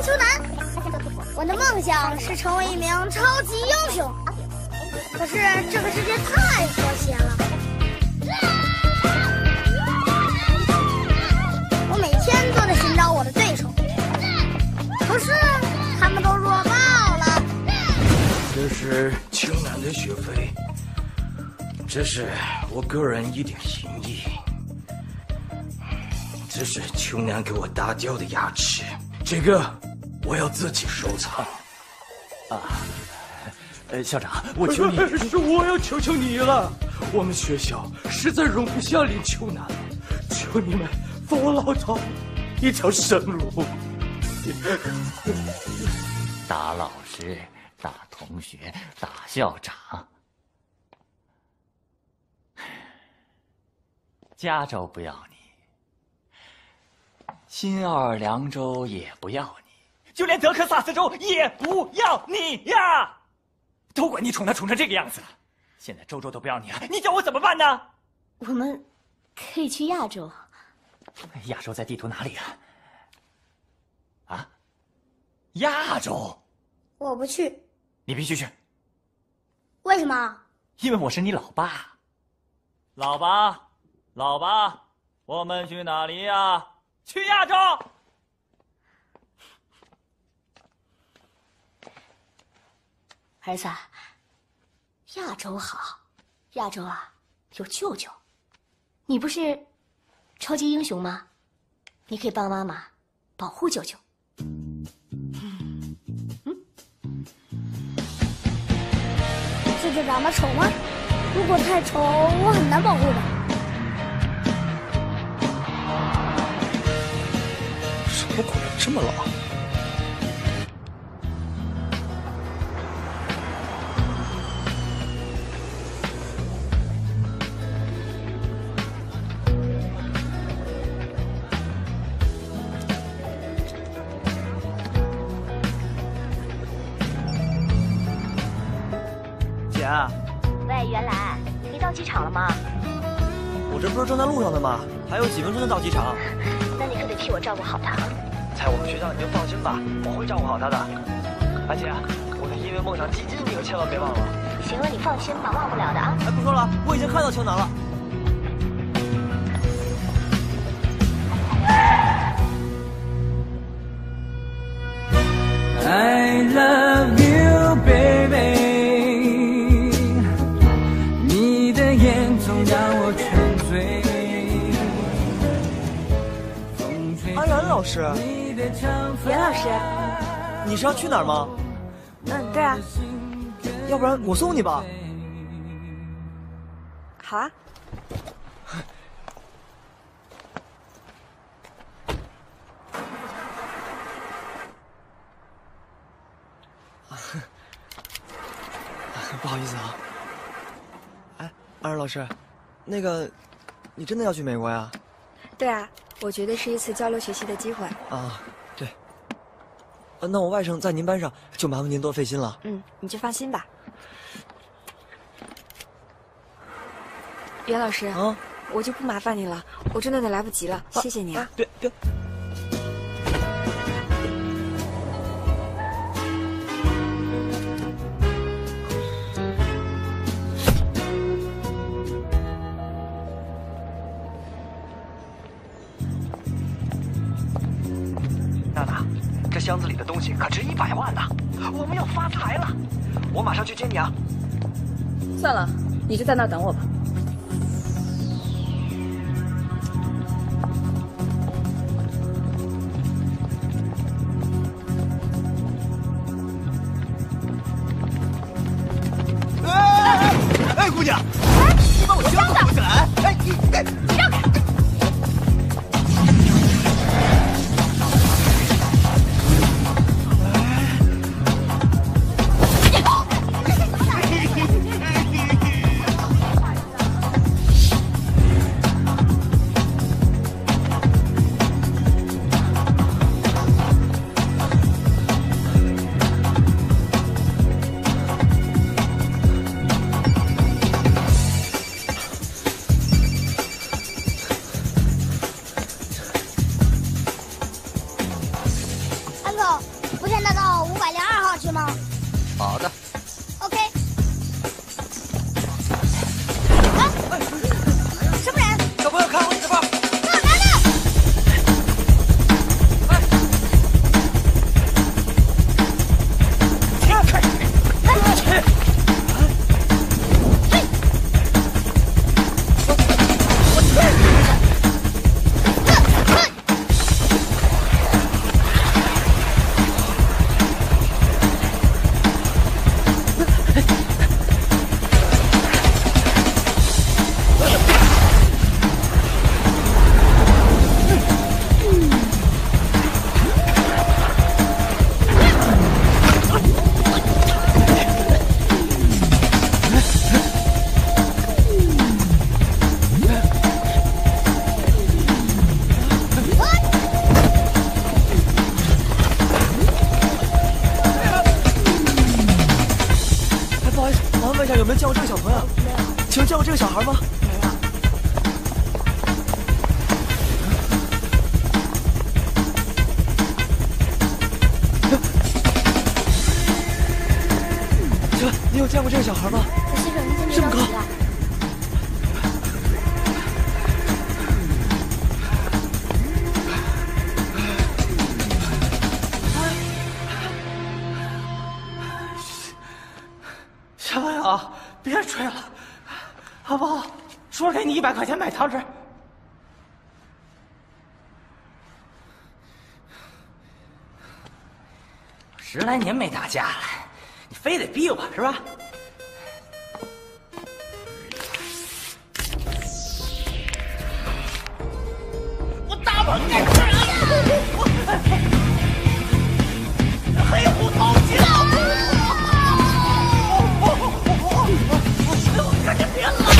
球男。我的梦想是成为一名超级英雄，可是这个世界太和谐了。我每天都在寻找我的对手，可是他们都弱爆了。 这是秋楠的学费，这是我个人一点心意，这是秋楠给我打掉的牙齿，这个我要自己收藏。 校长，我求你， 是我要求求你了，我们学校实在容不下林秋楠了，求你们放我老头一条生路。 打老师，打同学，打校长，加州不要你，新奥尔良州也不要你，就连德克萨斯州也不要你呀！都怪你宠他宠成这个样子了，现在州州都不要你了，你叫我怎么办呢？ 我们可以去亚洲。 亚洲在地图哪里啊？啊？亚洲？ 我不去。 你必须去。 为什么？ 因为我是你老爸。老爸，老爸，我们去哪里呀？去亚洲。 儿子，亚洲好，亚洲啊有舅舅。你不是超级英雄吗？你可以帮妈妈保护舅舅。 舅舅长得丑吗？如果太丑，我很难保护的。 什么鬼？这么老？ 姐， 喂，袁来，你到机场了吗？ 我这不是正在路上呢吗？还有几分钟就到机场。 那你可得替我照顾好他。 在我们学校你就放心吧，我会照顾好他的。而且，我的音乐梦想基金你可千万别忘了。 行了，你放心吧，忘不了的啊。 哎，不说了，我已经看到秋楠了。 I love you, baby。你的眼总让我沉醉。 安然老师， 袁老师， 你是要去哪儿吗？ 对啊。 要不然我送你吧。 好啊。 不好意思啊。哎，安然老师，那个，你真的要去美国呀？ 对啊，我觉得是一次交流学习的机会。 啊，对。那我外甥在您班上，就麻烦您多费心了。 你就放心吧。袁老师，我就不麻烦你了，我真的得来不及了，谢谢你啊。 别。娜娜，这箱子里的东西可值100万呢，我们要发财了！我马上去接你啊。 算了，你就在那儿等我吧。 哎，姑娘，你把我箱子扶起来！哎，你让开！ 吗？ 好的。 OK。啊！什么人？ 小朋友，看好你的包。 哪来的？ 有没有见过这个小朋友？ 没有。 请问见过这个小孩吗？ 没有。 请问你有见过这个小孩吗？ 先生，您先别着急啊。 小朋友，别吹了，好不好？说给你100块钱买糖吃。10来年没打架了，你非得逼我是吧？我大猛给吃人！黑虎偷鸡了！我赶紧别拉！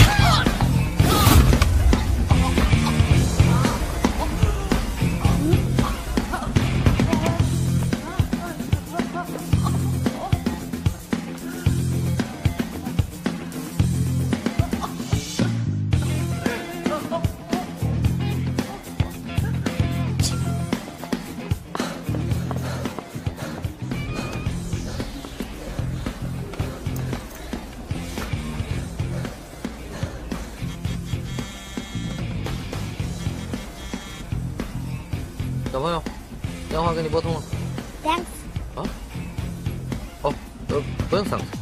小朋友，电话给你拨通了。 Thanks。 啊？哦，不用thanks。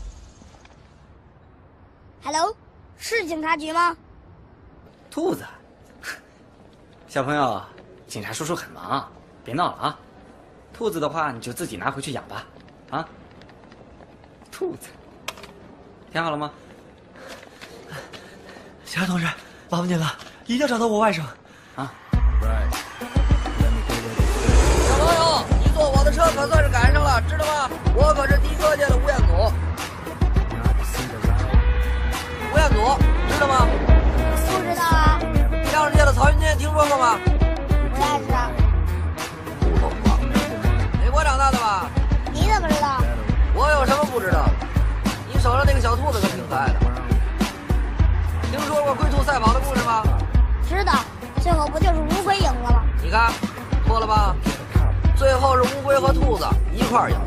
Hello， 是警察局吗？ 兔子，小朋友，警察叔叔很忙，别闹了啊。兔子的话，你就自己拿回去养吧。啊？兔子，填好了吗？ 警察同志，麻烦您了，一定要找到我外甥。 啊。 小朋友，你坐我的车可算是赶上了，知道吗？我可是低科界的吴彦祖。吴彦祖，知道吗？ 不知道啊。 相声界的曹云金，听说过吗？ 不认识。 美国长大的吧？ 你怎么知道？ 我有什么不知道？你手上那个小兔子可挺可爱的。听说过龟兔赛跑的故事吗？ 知道，最后不就是乌龟赢了吗？ 你看，错了吧？最后是乌龟和兔子一块儿赢了。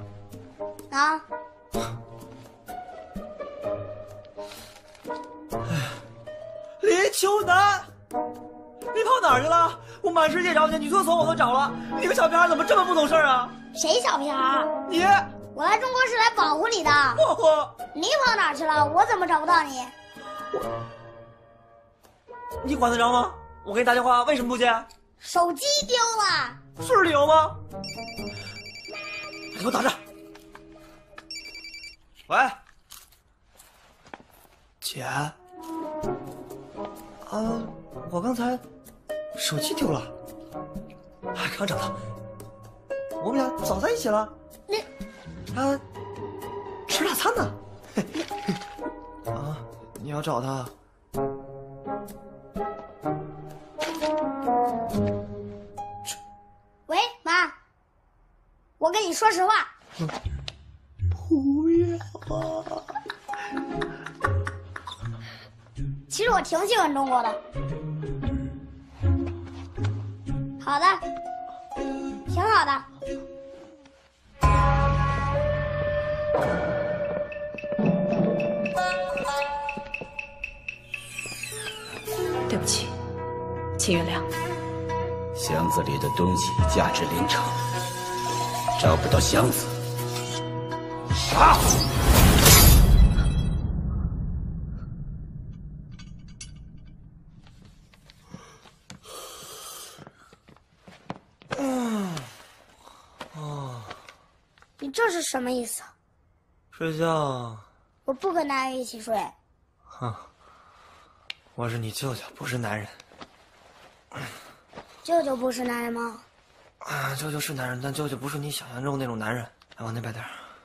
啊？ 林秋南，你跑哪儿去了？我满世界找你，女厕所我都找了，你个小屁孩怎么这么不懂事啊？ 谁小屁孩？ 你， 我来中国是来保护你的。你跑哪儿去了？我怎么找不到你？ 你管得着吗？我给你打电话，为什么不接？ 手机丢了。 是理由吗？你给我打着。喂，姐。我刚才手机丢了，刚找到。我们俩早在一起了。吃大餐呢。你要找他？ 喂，妈，我跟你说实话。 不要啊！ 其实我挺喜欢中国的。好的，挺好的。 对不起，请原谅。 箱子里的东西价值连城，找不到箱子，杀！ 你这是什么意思？ 睡觉。 我不跟男人一起睡。 我是你舅舅，不是男人。 舅舅不是男人吗？ 舅舅是男人，但舅舅不是你想象中那种男人。来，往那摆点。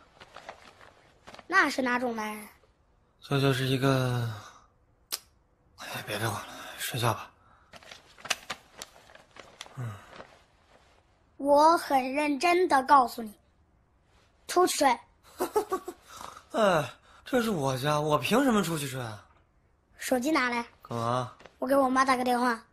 那是哪种男人？ 舅舅是一个……别管了，睡觉吧。 我很认真的告诉你，出去睡。 这是我家，我凭什么出去睡啊？ 手机拿来。 干嘛？ 我给我妈打个电话。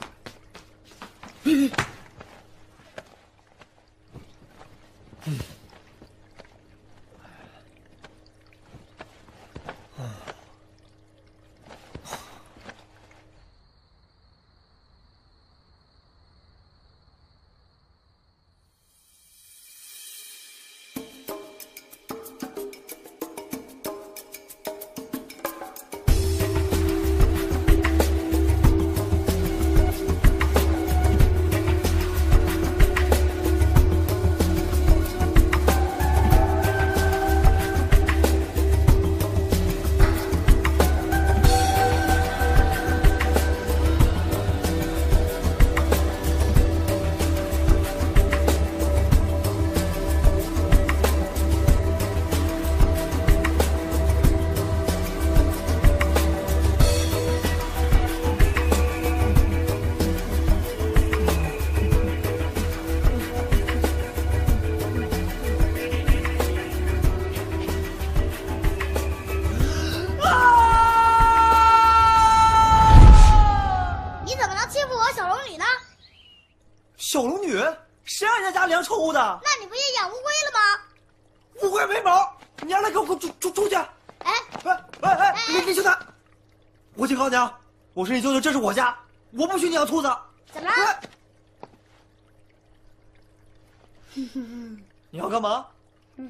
小龙女，谁让人家家粮臭污的？ 那你不也养乌龟了吗？ 乌龟没毛，你让它给我出去！哎，你去哪？我警告你啊，我是你舅舅，这是我家，我不许你养兔子。 怎么了？ 你要干嘛？你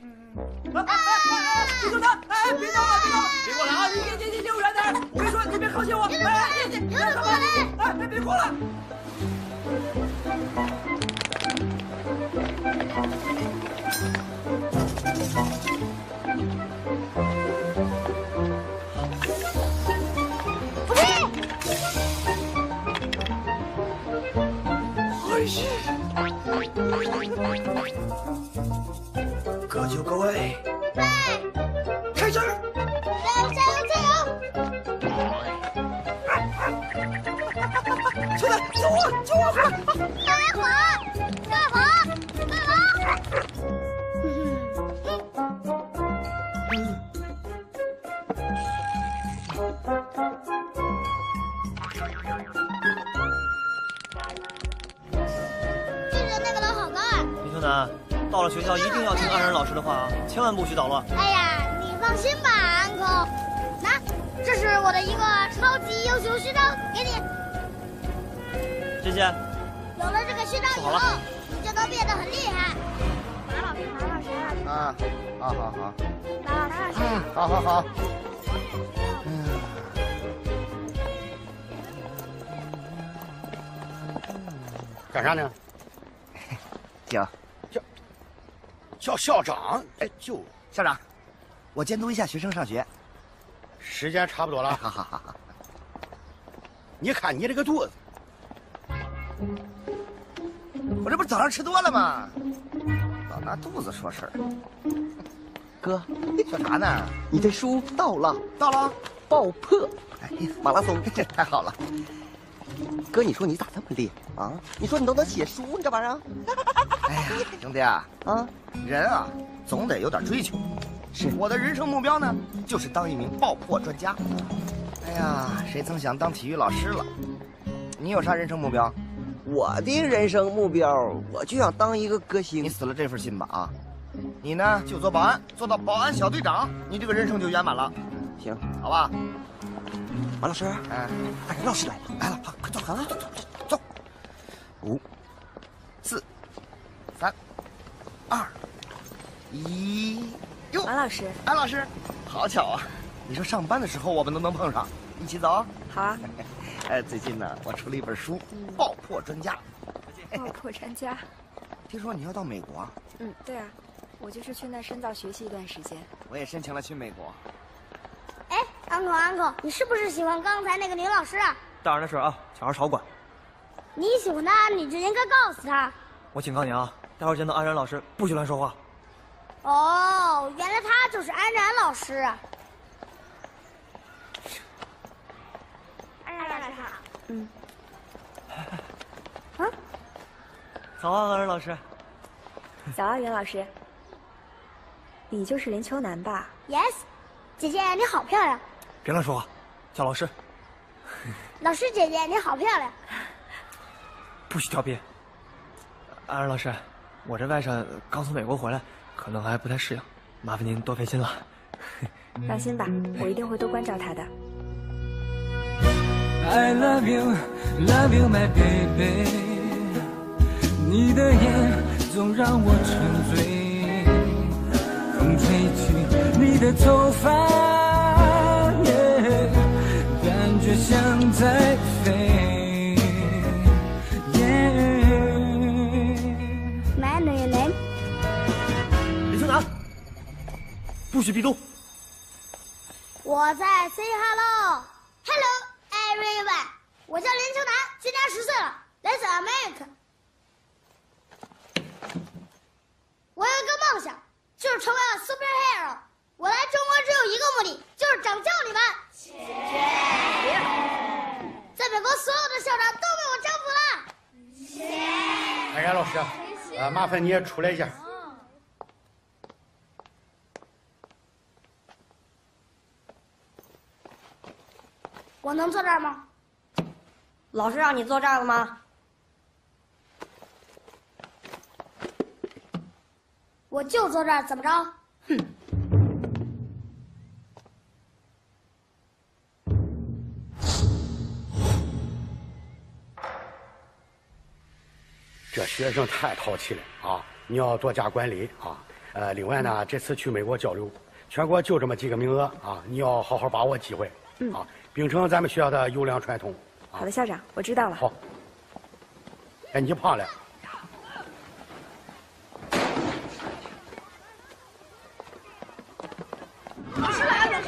舅他，别闹了，别过来啊！你离我远点！我跟你说，你别靠近我！你干嘛？别过来！ 不是。 各就各位，开始！ 加油！ 兄弟，救我！ 快跑！ 了学校一定要听安然老师的话啊，千万不许捣乱。 哎呀，你放心吧，安可。拿，这是我的一个超级优秀勋章，给你。 谢谢。 有了这个勋章以后，你就能变得很厉害。马老师。 啊，好。 马老师。 好。干啥呢？叫校长。哎，校长，我监督一下学生上学。时间差不多了。好。你看你这个肚子，我这不是早上吃多了吗？老拿肚子说事儿。哥，笑啥呢？你的书到了，爆破，马拉松，太好了。哥，你说你咋这么厉害啊？你说你都能写书，你这玩意儿？哎呀，兄弟啊，人啊，总得有点追求。是我的人生目标呢，就是当一名爆破专家。哎呀，谁曾想当体育老师了？你有啥人生目标？ 我的人生目标，我就想当一个歌星。 你死了这份心吧啊！你呢就做保安，做到保安小队长，你这个人生就圆满了。 行， 好吧。 王老师， 安然老师来了，快走，走。5、4、3、2、1，哟！ 王老师， 安老师，好巧啊！你说上班的时候我们都能碰上，一起走？ 好啊。 最近呢，我出了一本书《爆破专家》。 爆破专家？ 听说你要到美国？ 对啊，我就是去那深造学习一段时间。 我也申请了去美国。 哎，安可，你是不是喜欢刚才那个女老师啊？ 大人的事啊，小孩少管。 你喜欢她，你就应该告诉她。 我警告你啊，待会儿见到安然老师，不许乱说话。 哦，原来她就是安然老师啊。安然老师好。 早啊，安然老师。 早啊，袁老师。你就是林秋楠吧 ？Yes， 姐姐你好漂亮。 别乱说话，叫老师。 老师姐姐你好漂亮。 不许调皮。安然老师，我这外甥刚从美国回来，可能还不太适应，麻烦您多费心了。 放心吧，我一定会多关照他的。 I love you, love you, my baby。你的眼总让我沉醉，风吹起你的头发，感觉像在飞。 My name。 林秋楠，不许闭动。 我在 say hello。Hello everyone， 我叫林秋楠，今年10岁了，来自 America。我有一个梦想，就是成为 superhero。我来中国只有一个目的，就是拯救你们。在美国所有的校长都被我征服了。 安然老师，麻烦你也出来一下。 我能坐这儿吗？ 老师让你坐这儿了吗？ 我就坐这儿，怎么着？哼！ 这学生太淘气了啊！你要多加管理啊。另外呢，这次去美国交流，全国就这么几个名额啊，你要好好把握机会啊，秉承咱们学校的优良传统。 好的，校长，我知道了。 好。哎，你胖了。 老师来了。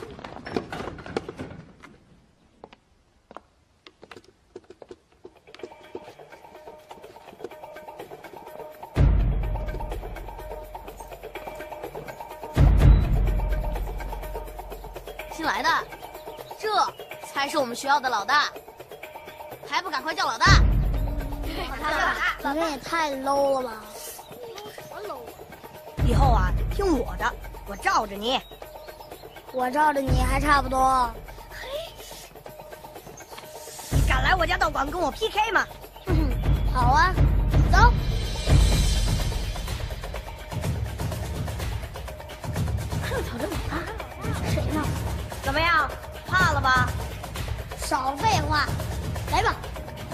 新来的，这才是我们学校的老大，还不赶快叫老大！ 你们也太 low 了吧！ 什么 low 啊？ 以后啊，听我的，我罩着你。 我罩着你还差不多。 你敢来我家道馆跟我 PK 吗？ 好啊，走。 吧？少废话，来吧。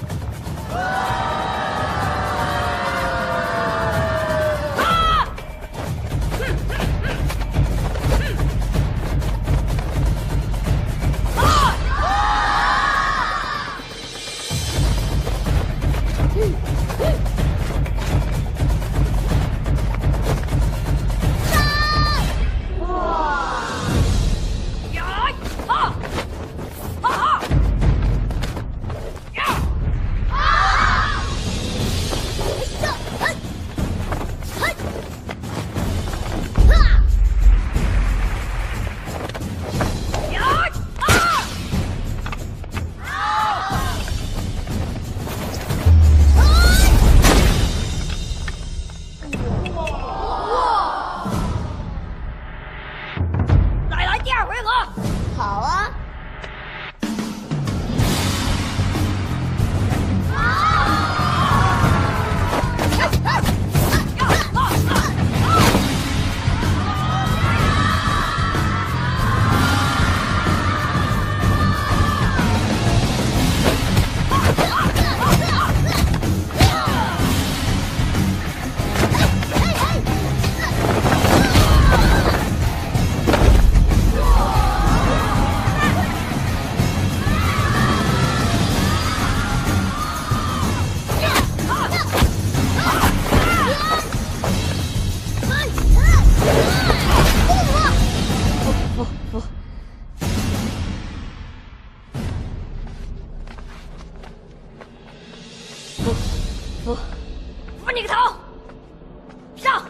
扶你个头！上！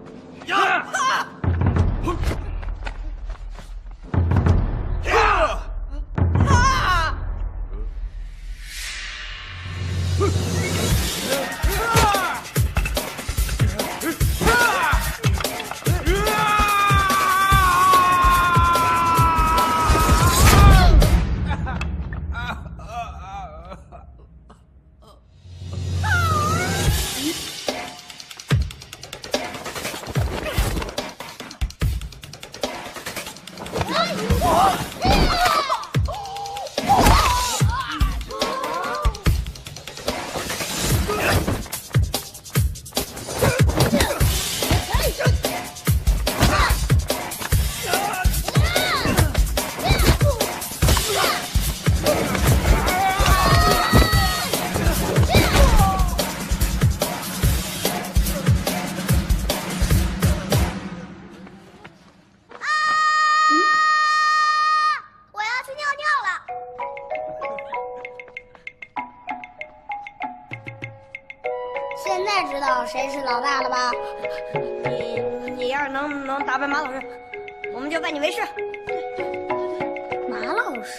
现在知道谁是老大了吧？ 你要是能打败马老师，我们就拜你为师。 马老师，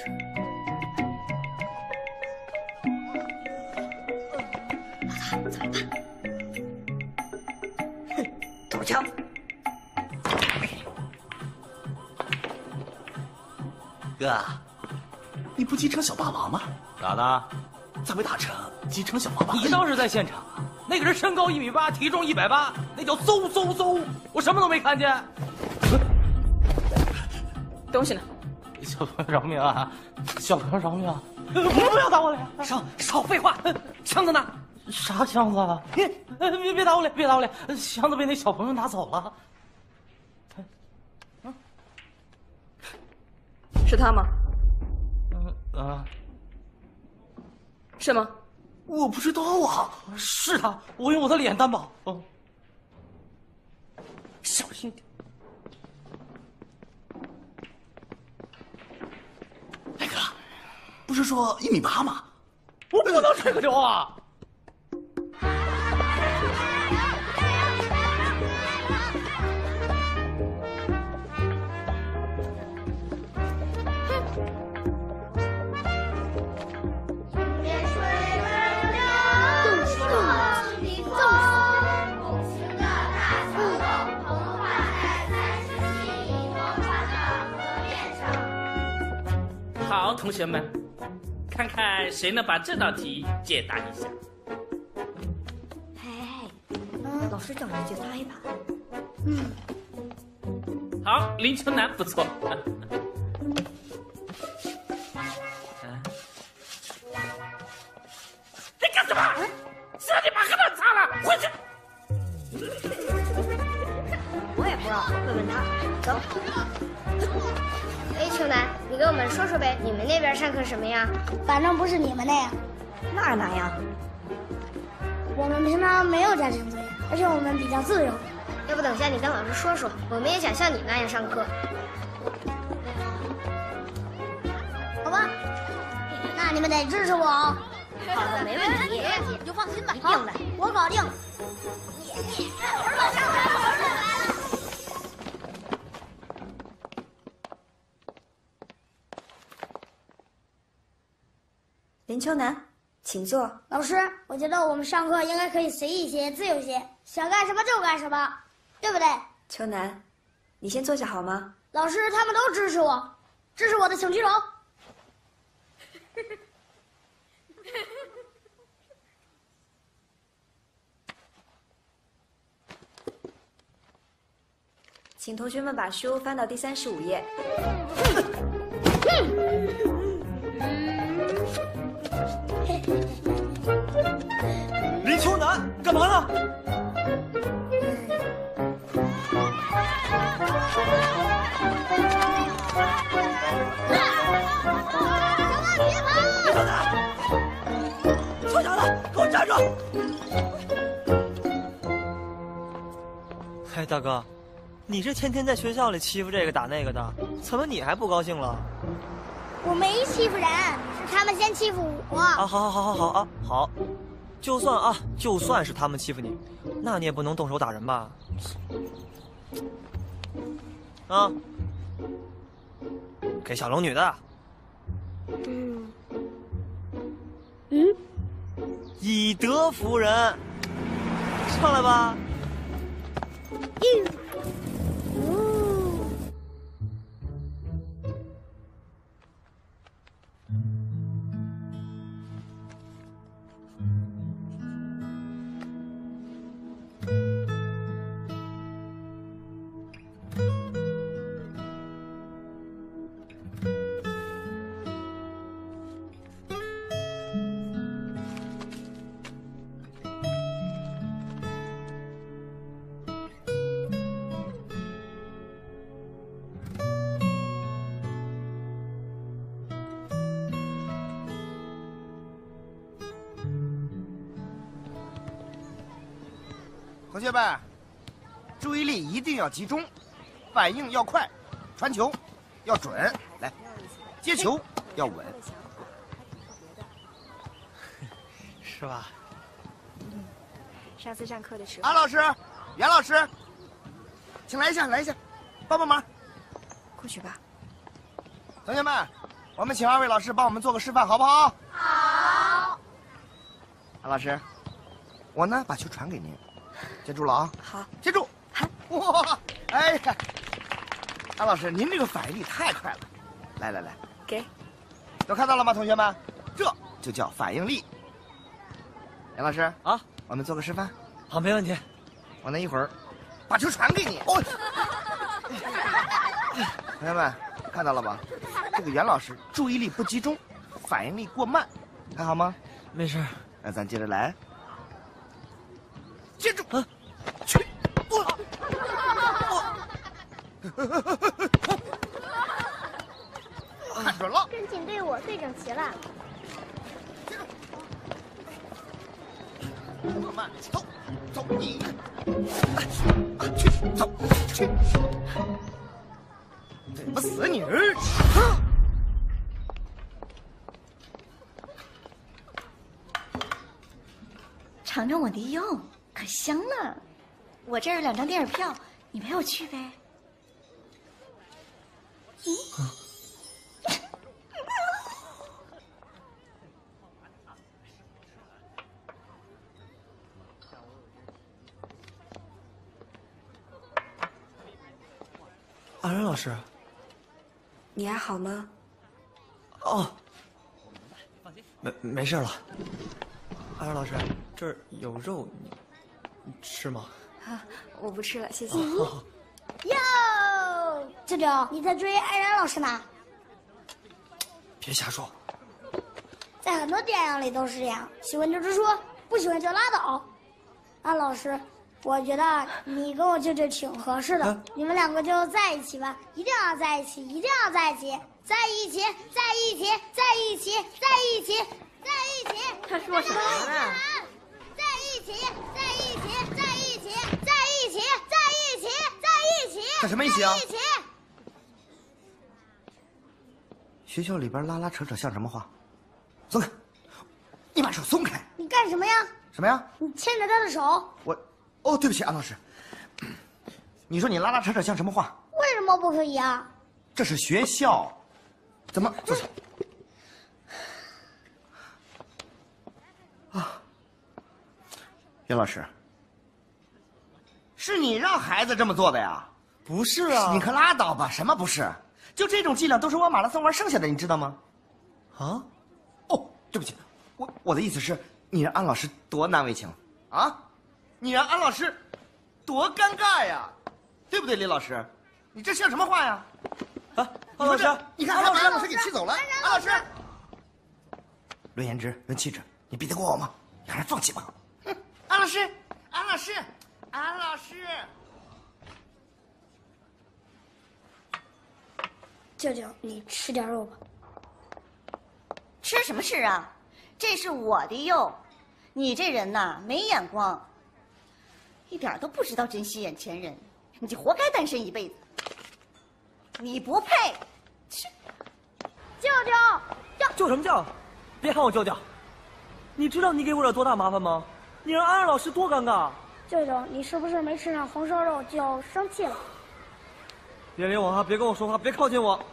老大怎么办？哼，走枪！ 哥，你不继承小霸王吗？ 咋的？ 咋没打成继承小霸王？ 你倒是在现场啊！那个人身高1.8米，体重180，那叫嗖，我什么都没看见。 东西呢？ 小朋友饶命啊！小朋友饶命啊！不要打我了！ 少废话，箱子呢？ 啥箱子啊？别打我脸！别打我脸！箱子被那小朋友拿走了。 是他吗？是吗？ 我不知道啊。 是他，我用我的脸担保。 小心点。 大哥，不是说1.8米吗？ 我不能吹个牛啊！ 好，同学们，看看谁能把这道题解答一下。 老师叫你去擦一把。 好，林秋楠不错。 问他。走。哎，秋楠，你给我们说说呗，你们那边上课什么样？反正不是你们那样。 那哪样？ 我们平常没有家庭作业，而且我们比较自由。 要不等下你跟老师说说，我们也想像你那样上课。 好吧，那你们得支持我哦。 好的，没问题， 你就放心吧。 一定的， 我搞定。 林秋楠，请坐。 老师，我觉得我们上课应该可以随意些、自由些，想干什么就干什么，对不对？ 秋楠，你先坐下好吗？ 老师他们都支持我，支持我的请举手。 请同学们把书翻到第35页。 林秋楠，干嘛呢？别跑！秋楠，给我站住！ 哎，大哥，你这天天在学校里欺负这个打那个的，怎么你还不高兴了？ 我没欺负人，是他们先欺负我。 啊，好啊，好，就算是他们欺负你，那你也不能动手打人吧？啊，给小龙女的。以德服人，上来吧。 同学们，注意力一定要集中，反应要快，传球要准，来，接球要稳， 是吧？ 上次上课的时候， 安老师、袁老师，请来一下，帮忙。 过去吧。 同学们，我们请2位老师帮我们做个示范，好不好？ 好。 安老师，我呢把球传给您。记住了啊！ 好， 记住。哇，哎呀，安老师，您这个反应力太快了！来， 给， 都看到了吗，同学们？这就叫反应力。杨老师啊， 我们做个示范。 好，没问题。 我呢一会儿把球传给你。哦，同学们看到了吧？这个袁老师注意力不集中，反应力过慢，还好吗？ 没事。 那咱接着来。接住！去！看准了！ 跟进队伍，队整齐了。 慢慢走，你去走去，对不死你！ 尝尝我的药。可香了，我这儿有2张电影票，你陪我去呗。 安然老师， 你还好吗？ 哦，没事了。安然老师，这儿有肉，你吃吗？ 啊，我不吃了，谢谢。 哟，舅舅，你在追安然老师呢？ 别瞎说。 在很多电影里都是这样，喜欢就直说，不喜欢就拉倒。安老师， 我觉得你跟我舅舅挺合适的，你们两个就在一起吧，一定要在一起，一定要在一起，在一起，在一起，在一起，在一起，在一起。 他说什么呢？ 在一起，在一起，在一起，在一起，在一起，在一起。 干什么一起啊？ 一起。 学校里边拉拉扯扯像什么话？松开！你把手松开！ 你干什么呀？ 什么呀？ 你牵着他的手。 哦，对不起，安老师。你说你拉拉扯扯像什么话？ 为什么不可以啊？ 这是学校，怎么坐下？啊，袁老师，是你让孩子这么做的呀？ 不是啊， 你可拉倒吧！什么不是？就这种伎俩都是我马拉松玩剩下的，你知道吗？ 啊？ 哦，对不起，我的意思是，你让安老师多难为情啊！你让安老师多尴尬呀，对不对，李老师？你这像什么话呀？ 啊，安老师， 你看还把安老师给气走了。安老师，论颜值，论气质，你比得过我吗？你还是放弃吧。哼，安老师，安老师，安老师。 舅舅，你吃点肉吧。 吃什么吃啊？这是我的肉，你这人呐没眼光，一点都不知道珍惜眼前人，你就活该单身一辈子。你不配！去！ 舅舅， 叫什么叫？别喊我舅舅！你知道你给我惹多大麻烦吗？你让安安老师多尴尬。 舅舅，你是不是没吃上红烧肉就生气了？ 别理我啊！别跟我说话，别靠近我！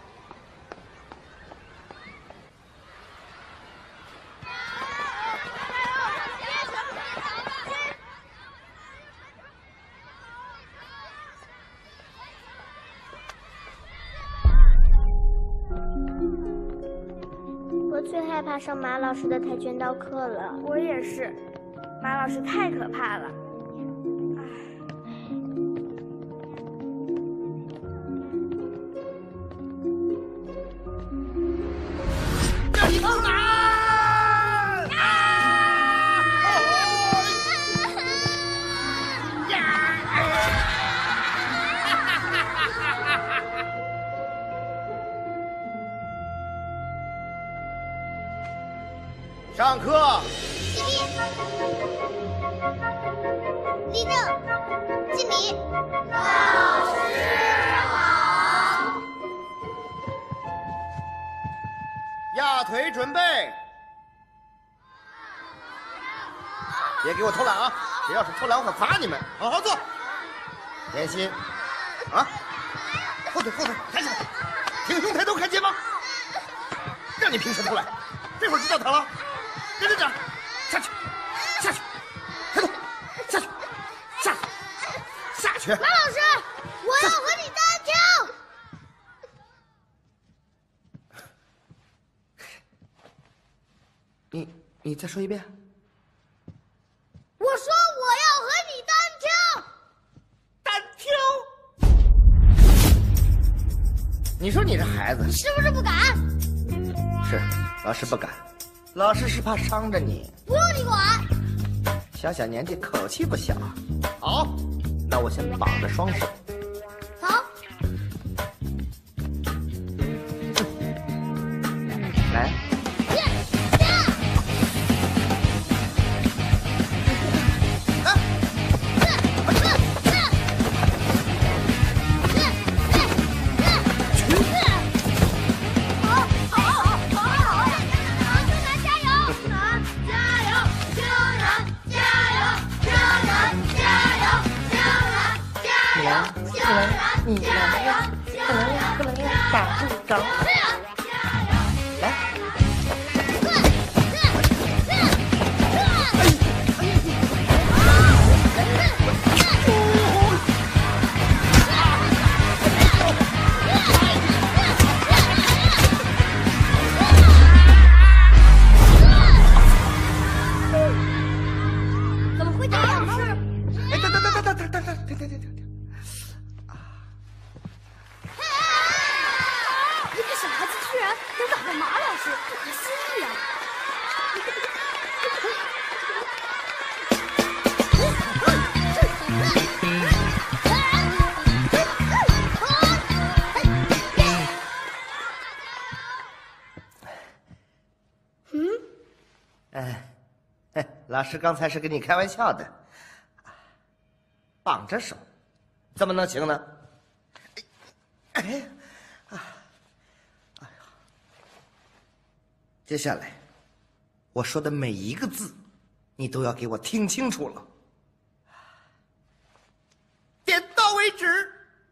我最害怕上马老师的跆拳道课了。 我也是，马老师太可怕了。 让你偷懒！上课。 立正，敬礼。老师好。 压腿准备。别给我偷懒啊！谁要是偷懒，我可罚你们。好好做。连心，啊，后腿，抬起来，挺胸抬头看前方。让你平时偷懒，这会儿知道疼了。跟着点，下去，抬头，下去。马老师，我要和你单挑。 你再说一遍。 我说我要和你单挑。 你说你这孩子是不是不敢？ 是，老师不敢，老师是怕伤着你。 不用你管。 小年纪口气不小。好，那我先绑着双手。 好。 来。 你能呀，不能呀，打不着。 来。 怎么会这样？ 哎，等。 一个小孩子老师刚才是跟你开玩笑的。绑着手，怎么能行呢？哎，哎呀！接下来，我说的每一个字，你都要给我听清楚了，点到为止。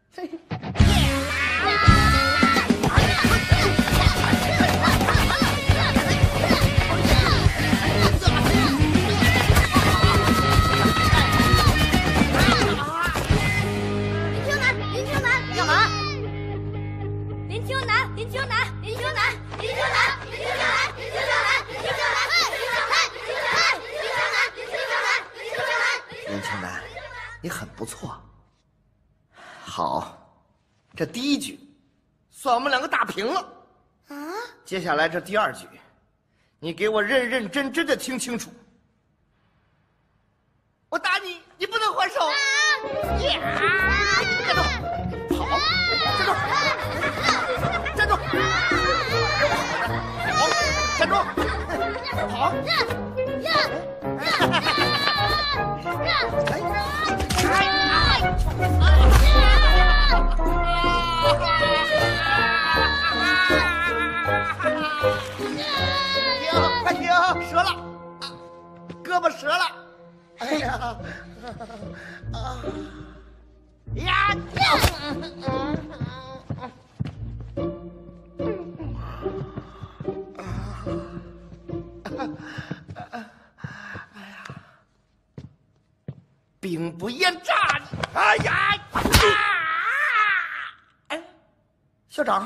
你很不错，好，这第一局算我们两个打平了。啊！接下来这第二局，你给我认认真真的听清楚。我打你，你不能还手。站住！跑！站住！站住！跑！站住！跑！快停！折了，胳膊折了。哎呀！呀！兵不厌诈。哎呀！哎，校长。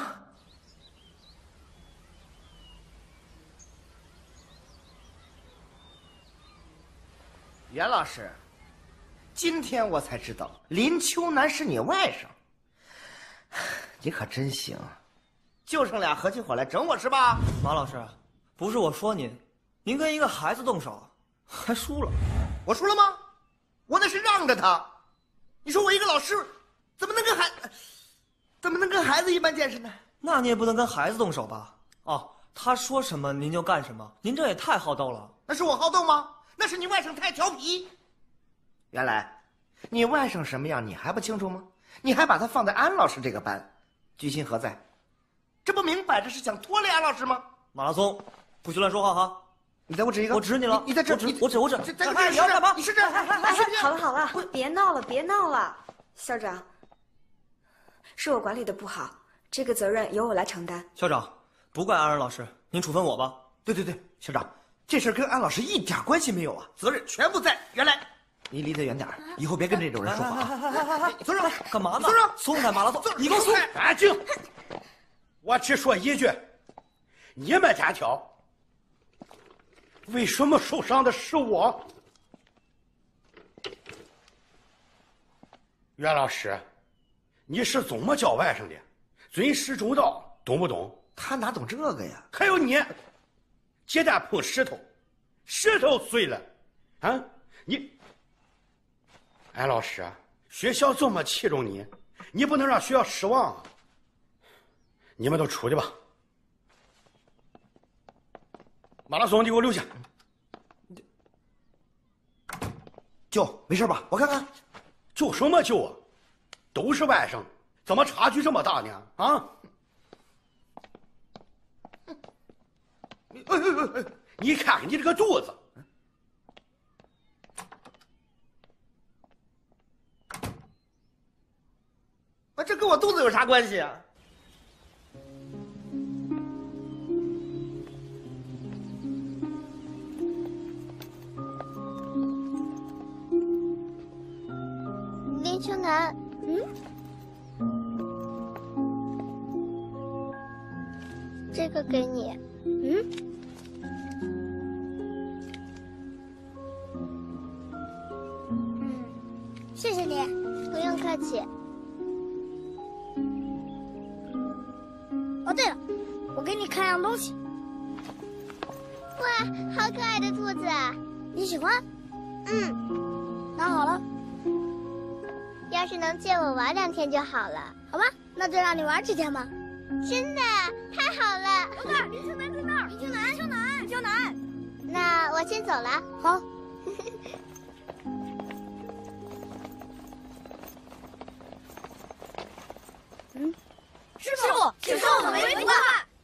袁老师，今天我才知道林秋南是你外甥，你可真行，就剩俩合起伙来整我是吧？ 马老师，不是我说您，您跟一个孩子动手，还输了。 我输了吗？我那是让着他。你说我一个老师，怎么能跟孩子一般见识呢？ 那你也不能跟孩子动手吧？哦，他说什么您就干什么，您这也太好斗了。 那是我好斗吗？那是你外甥太调皮。原来，你外甥什么样你还不清楚吗？你还把他放在安老师这个班，居心何在？这不明摆着是想拖累安老师吗？ 马拉松，不许乱说话哈！ 你再给我指一个， 我指你了， 你再指， 我指。 你要干嘛？你试试。 好了好了，别闹了别闹了，校长，是我管理的不好，这个责任由我来承担。 校长，不怪安然老师，您处分我吧。 对，校长。这事跟安老师一点关系没有啊，责任全部在原来。你离得远点，以后别跟这种人说话啊！ 松手，干嘛呢？松开，马拉松，你给我松！ 安静！我只说一句，你们单挑，为什么受伤的是我？袁老师，你是怎么教外甥的？尊师重道，懂不懂？ 他哪懂这个呀？ 还有你。鸡蛋碰石头，石头碎了，啊！安老师，学校这么器重你，你不能让学校失望啊！你们都出去吧。马拉松，你给我留下。 舅，没事吧？我看看。 舅什么舅啊？都是外甥，怎么差距这么大呢？啊！你看看你这个肚子， 这跟我肚子有啥关系啊？ 林秋南，这个给你， 谢谢你， 不用客气。 哦，对了，我给你看样东西。 哇，好可爱的兔子啊！ 你喜欢？拿好了。 要是能借我玩2天就好了。 好吧，那就让你玩几天吧。 真的，太好了！ 在那儿，林秋南在那儿，林秋南。 那我先走了。 好， 师傅，请收我们为徒吧。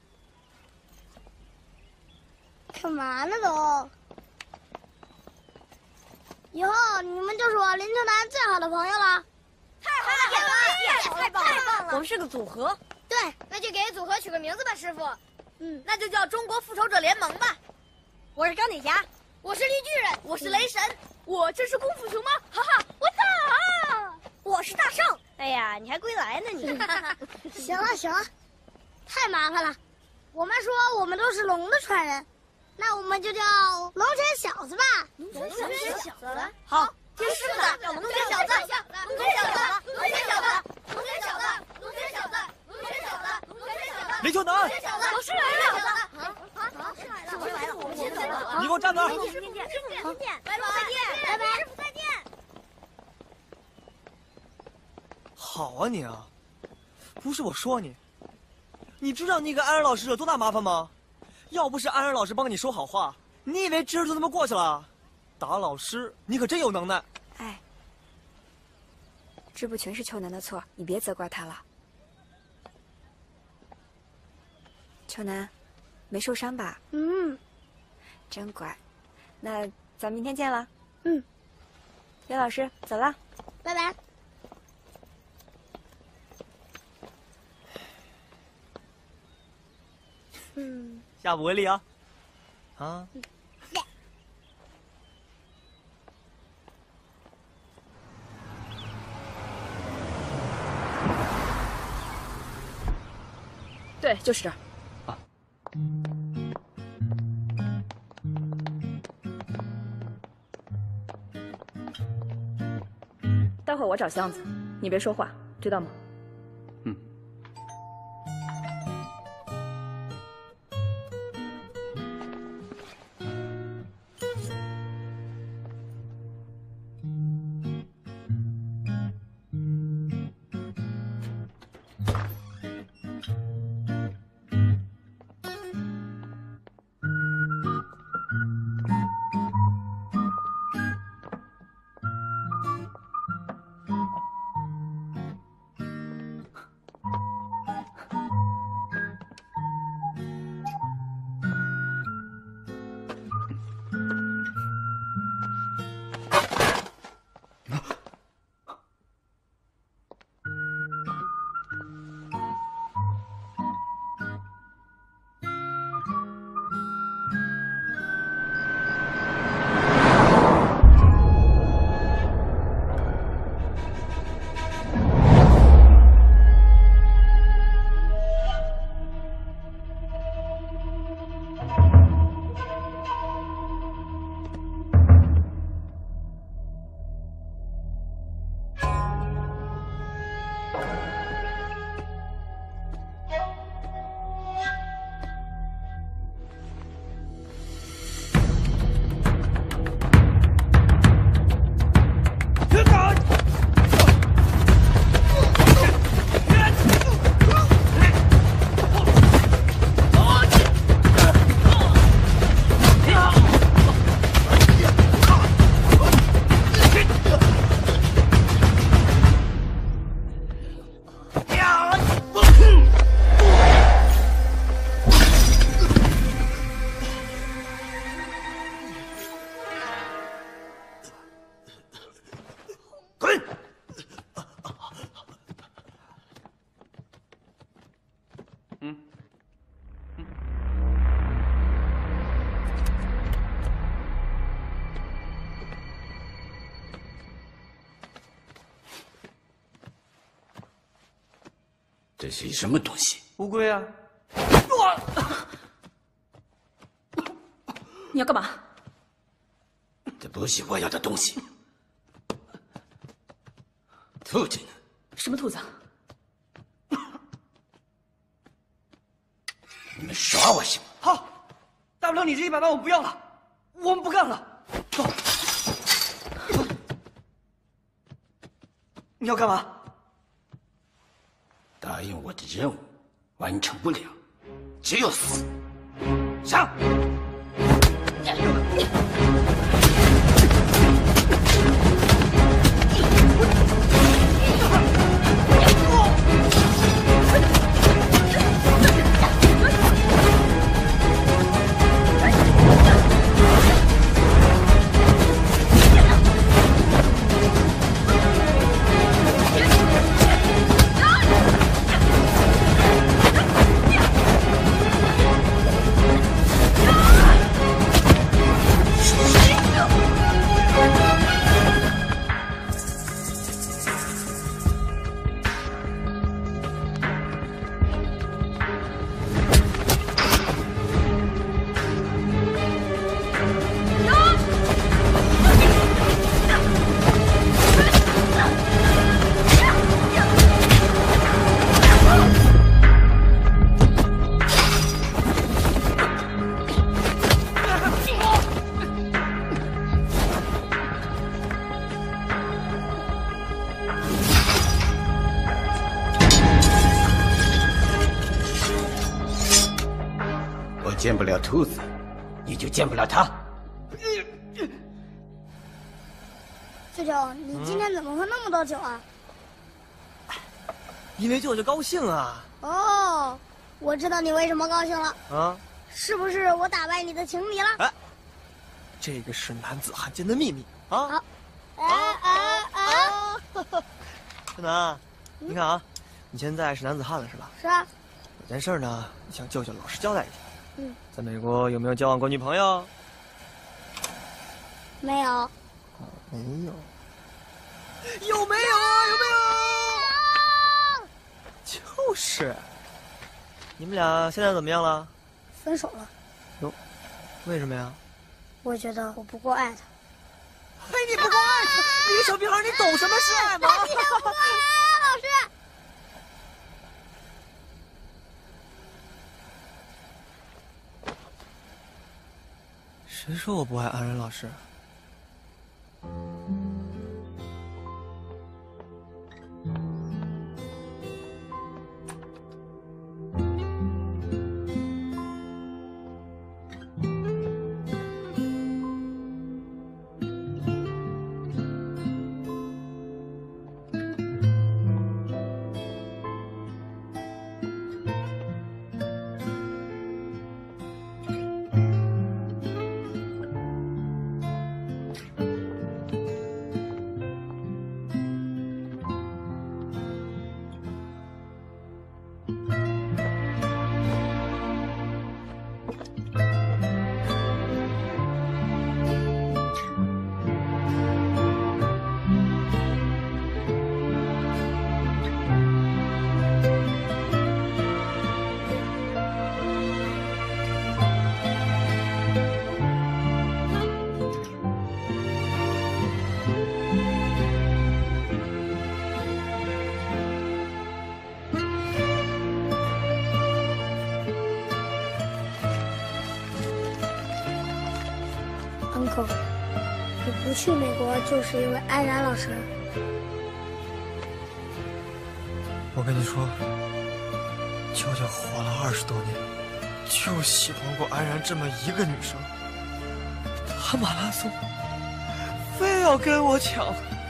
干嘛呢都？以后你们就是我林秋南最好的朋友了。 太棒了！我们是个组合。 对，那就给组合取个名字吧，师傅。 那就叫中国复仇者联盟吧。我是钢铁侠， 我是绿巨人， 我是雷神，我这是功夫熊猫，哈哈，我打！我是大圣。 哎呀，你还归来呢你！ 行了，太麻烦了。我们说我们都是龙的传人，那我们就叫龙泉小子吧。 龙泉小子，好，听师傅的，叫龙泉小子，龙泉小子，龙泉小子，龙泉小子，龙泉小子，龙泉小子，龙泉小子。 林秋南， 老师来了！师傅来了，我们先走了。 你给我站那儿！ 师傅见，拜拜，拜拜，师傅再见。 好啊你啊，不是我说你，你知道你给安然老师惹多大麻烦吗？要不是安然老师帮你说好话，你以为这事就这么过去了？打老师，你可真有能耐。 哎，这不全是秋南的错，你别责怪他了。秋南，没受伤吧？真乖。那咱明天见了。刘老师，走了， 拜拜。 下不为例啊！啊！ 对，就是这儿。待会儿我找箱子，你别说话，知道吗？ 这是什么东西？ 乌龟啊！ 你要干嘛？ 这不是我要的东西。兔子呢？ 什么兔子？ 你们耍我行吗？ 好，大不了你这100万我不要了，我们不干了。走。你要干嘛？ 答应我的任务完成不了，只有死。上！ 见不了兔子，你就见不了他。 舅舅，你今天怎么喝那么多酒啊？ 因为舅舅高兴啊。 哦，我知道你为什么高兴了。 啊？ 是不是我打败你的情敌了？ 哎，这个是男子汉间的秘密啊。 好。 小南，你看啊，你现在是男子汉了是吧？ 是啊。 有件事呢，向舅舅老实交代一下。 嗯。 在美国有没有交往过女朋友？ 没有。 没有。有没有？有没有？就是。你们俩现在怎么样了？ 分手了。 哟，为什么呀？ 我觉得我不够爱他。 嘿，你不够爱他？你个小屁孩，你懂什么是爱吗？ 你不够爱啊，老师。 谁说我不爱安然老师？ Uncle， 你不去美国就是因为安然老师。 我跟你说，舅舅活了20多年，就喜欢过安然这么一个女生。她马拉松，非要跟我抢。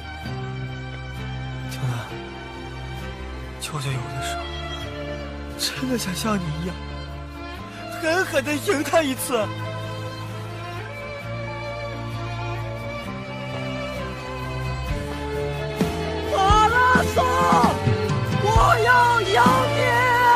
舅南，舅舅有的时候真的想像你一样，狠狠地赢她一次。我要赢你！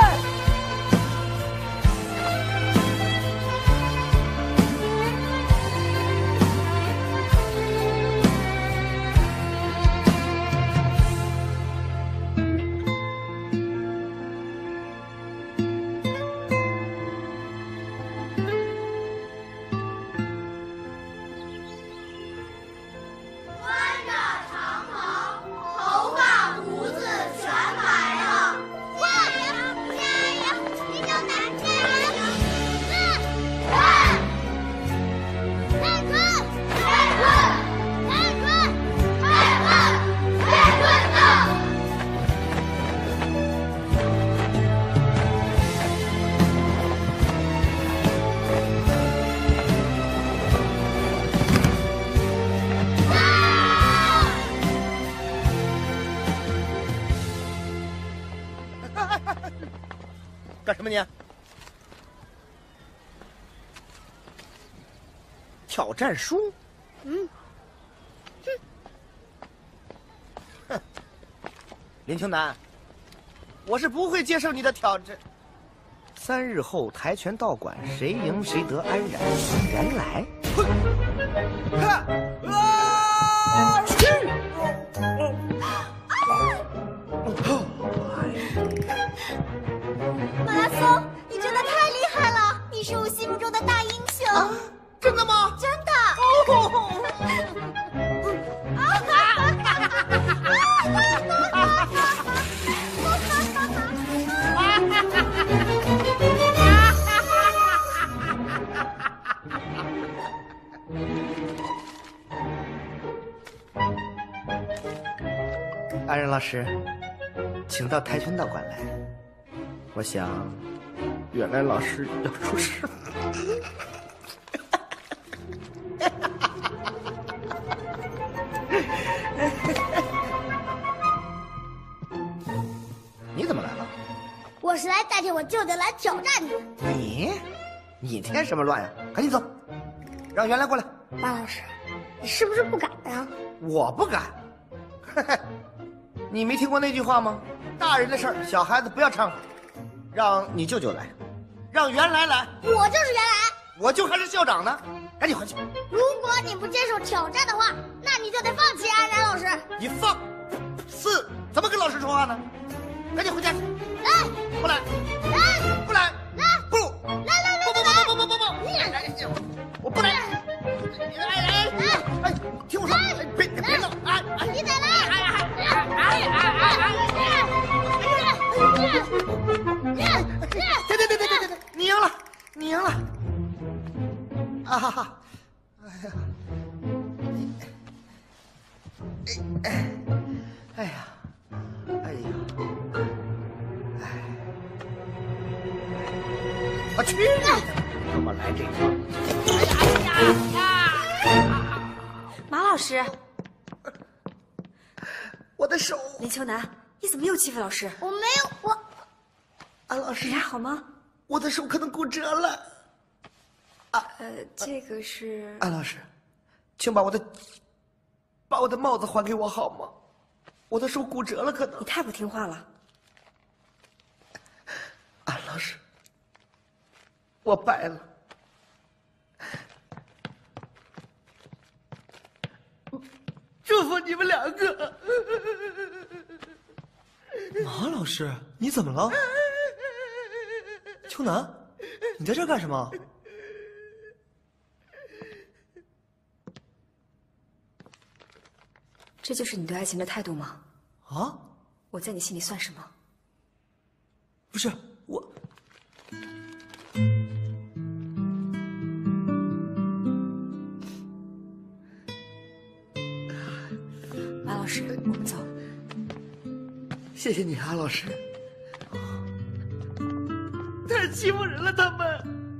干什么你？挑战书？哼！林清南，我是不会接受你的挑战。3日后跆拳道馆，谁赢谁得安然。原来， 马拉松，你真的太厉害了！你是我心目中的大英雄。啊、 真的吗？ 真的。 安然老师，请到跆拳道馆来。我想原来老师要出事了。你怎么来了？ 我是来代替我舅舅来挑战你。 你添什么乱呀？赶紧走，让原来过来。 马老师，你是不是不敢呀？ 我不敢。你没听过那句话吗？大人的事儿，小孩子不要掺和。让你舅舅来，让原来来。 我就是原来， 我就还是校长呢。赶紧回去。 如果你不接受挑战的话，那你就得放弃安然老师。 你放肆！怎么跟老师说话呢？赶紧回家去。 来， 不来， 来， 不来， 来， 不， 来， 不，我不来。哎，听我说，别闹， 你得来。 对，你赢了，你赢了。啊哈哈！哎呀！我去你的！怎么来这个？ 马老师， 我的手！ 林秋楠，你怎么又欺负老师？ 我没有，我。 安老师， 你还好吗？ 我的手可能骨折了。 这个是。 安老师，请把我的帽子还给我好吗？我的手骨折了，可能。 你太不听话了。 安老师，我败了。祝福你们两个。 马老师，你怎么了？秋楠，你在这儿干什么？ 这就是你对爱情的态度吗？ 啊？ 我在你心里算什么？ 不是我。 马老师，我们走。 谢谢你啊，老师。太欺负人了，他们。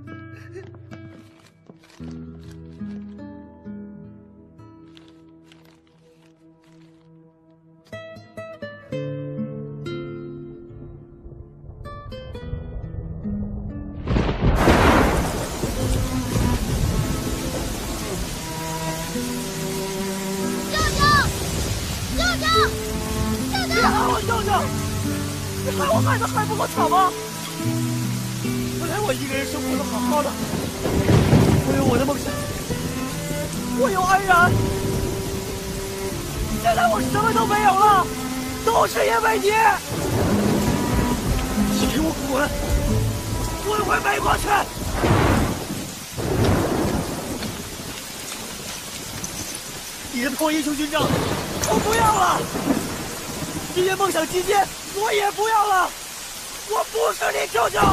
孩子还不够吵吗？本来我一个人生活的好好的，我有我的梦想，我有安然，现在我什么都没有了，都是因为你！你给我滚！滚回美国去！你的破英雄勋章我不要了，职业梦想基金我也不要了。我不是你舅舅。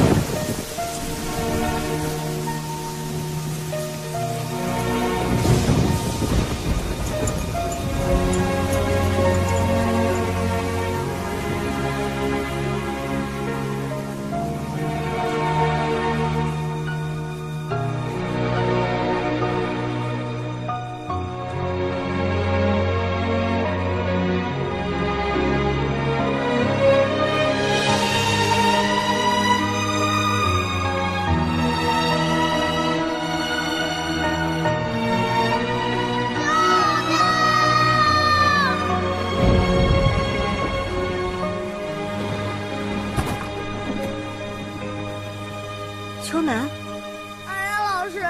秋楠， 安然老师，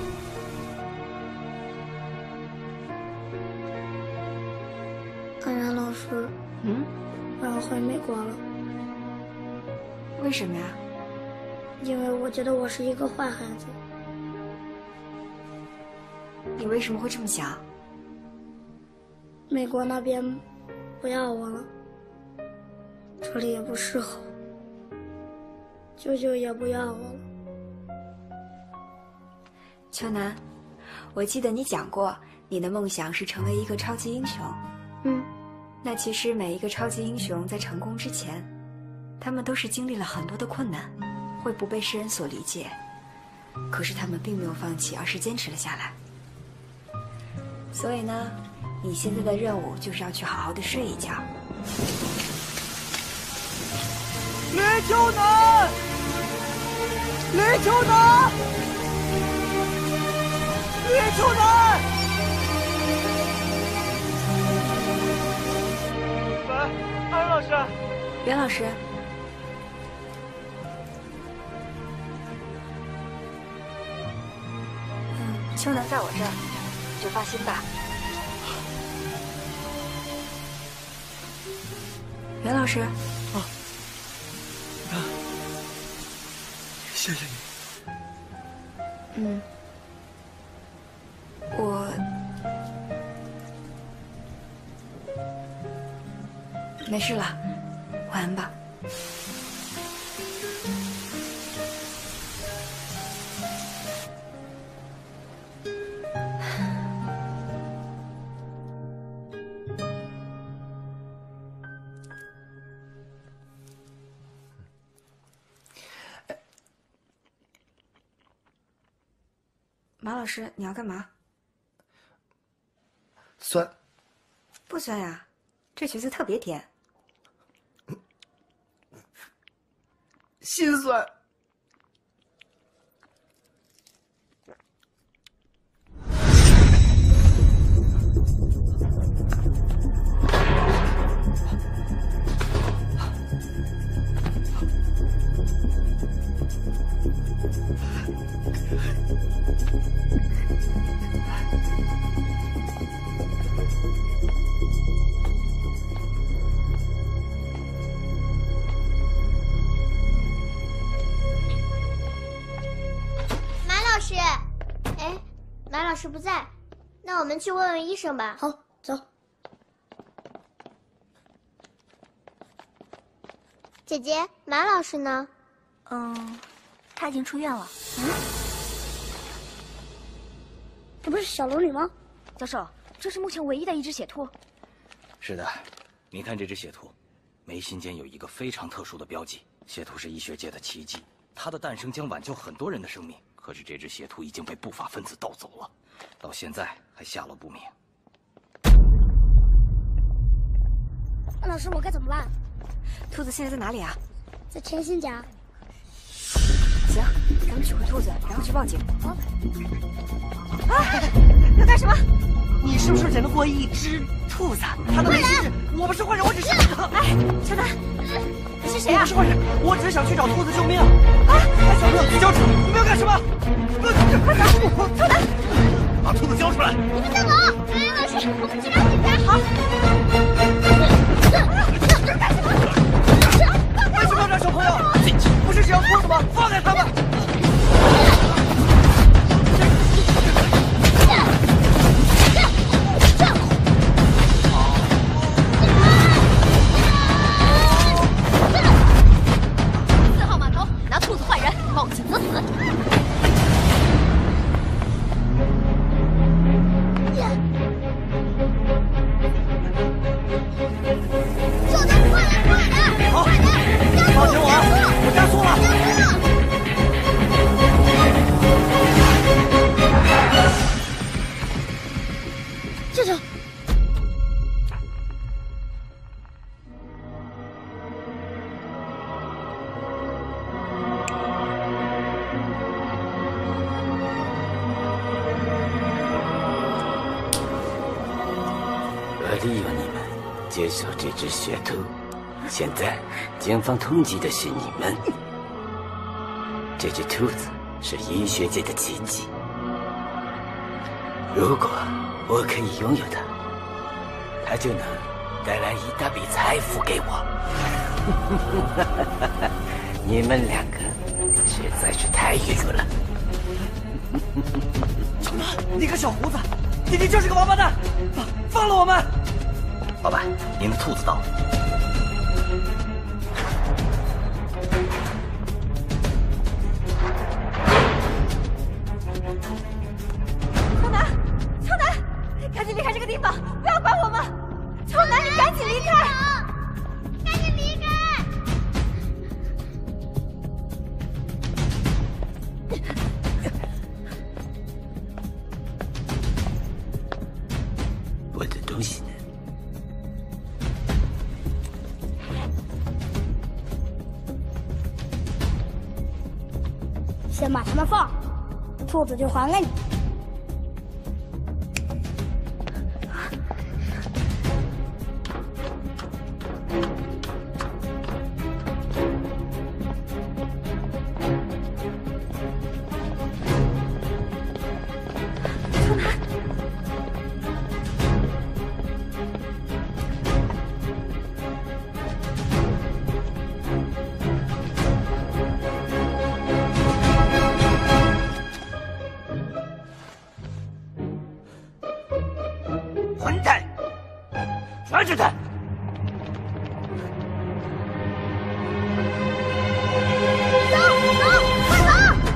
安然老师，我要回美国了。 为什么呀？ 因为我觉得我是一个坏孩子。 你为什么会这么想？ 美国那边不要我了，这里也不适合我，舅舅也不要我了。 秋楠，我记得你讲过，你的梦想是成为一个超级英雄。那其实每一个超级英雄在成功之前，他们都是经历了很多的困难。 会不被世人所理解，可是他们并没有放弃，而是坚持了下来。所以呢，你现在的任务就是要去好好的睡一觉。 李秋南，李秋南，李秋南！喂，安然老师， 袁老师。秋楠在我这儿，你就放心吧。袁老师， 谢谢你。 我没事了，晚安吧。马老师，你要干嘛？ 酸。 不酸呀，这橘子特别甜。 心酸。 马老师不在，那我们去问问医生吧。 好，走。 姐姐，马老师呢？ 他已经出院了。 这不是小龙女吗？ 教授，这是目前唯一的一只血兔。 是的，你看这只血兔，眉心间有一个非常特殊的标记。血兔是医学界的奇迹，它的诞生将挽救很多人的生命。可是这只血兔已经被不法分子盗走了，到现在还下落不明。 安老师，我该怎么办？ 兔子现在在哪里啊？ 在钱心家。 行，咱们取回兔子，然后去报警。 好。 啊！要干什么？ 你是不是捡到过一只兔子？它的眉心是……我不是坏人，我只是…… 哎，小南，你是谁啊？ 我不是坏人，我只是想去找兔子救命。小朋友，你交出来！你们要干什么？ 快找兔子！ 把兔子交出来！ 你们先走！哎，老师，我们去找警察。 好。 干什么？为什么要抓小朋友？不是只要兔子吗？放开他们！ 4号码头，拿兔子换人，冒险则死。 好，放紧我，我加速了。 这就。 我利用你们接手这只血兔。现在，警方通缉的是你们。这只兔子是医学界的奇迹，如果我可以拥有它，它就能带来一大笔财富给我。你们两个实在是太愚蠢了。 什么？你个小胡子，你就是个王八蛋！放了我们！ 老板，您的兔子到。 秋楠，赶紧离开这个地方，不要管我们！秋楠，你赶紧离开！ 赶紧离开！ 先把他们放了，兔子就还给你。 混蛋，抓住他！ 走，快走！